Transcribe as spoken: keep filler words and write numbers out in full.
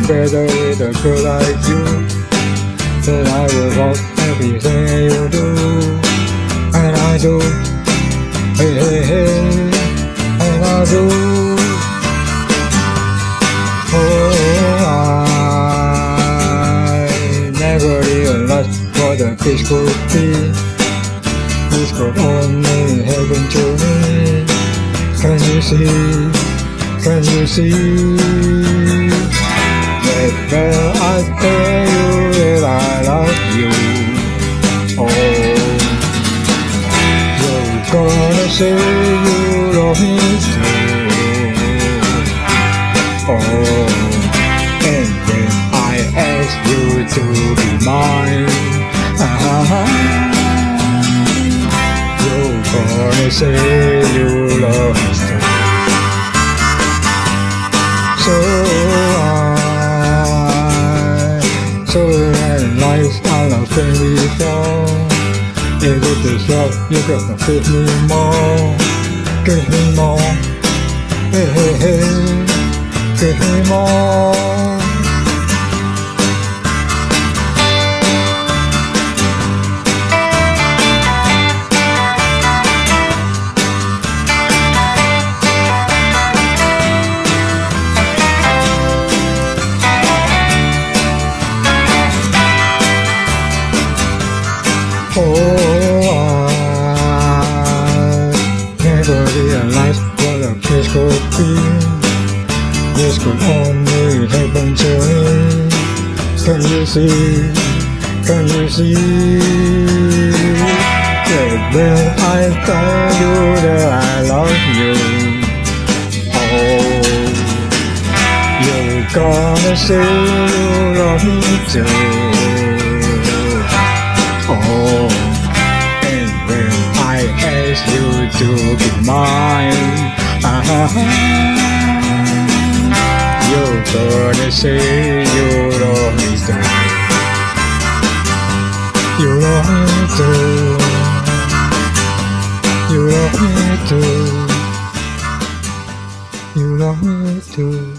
together with a girl like you. Then I will want everything you do, and I do. Hey, hey, hey, and I do. Oh, I never realized what a kiss could be. This could only happen to me. Can you see? Can you see? That when I tell you that I love you, oh, you're gonna say you love me too. Oh, and when I ask you to be mine, uh-huh, you're gonna say you love me too. So I, so realize I love you before. If it is love, you gotta give me more, give me more, hey, hey, hey, give me more. Oh, I never realized what a kiss could be. This could only happen to me. Can you see? Can you see? That when I tell you that I love you, oh, you're gonna say you love me too. Oh, and when I ask you to be mine, uh-huh, you're gonna say you love me too. You love me too. You love me too. You love me too.